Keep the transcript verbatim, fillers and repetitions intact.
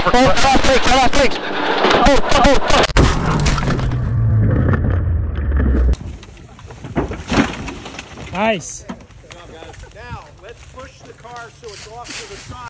Oh, cut off brakes, cut off brakes. Oh, oh, oh. Nice. Good job, guys. Now, let's push the car so it's off to the side.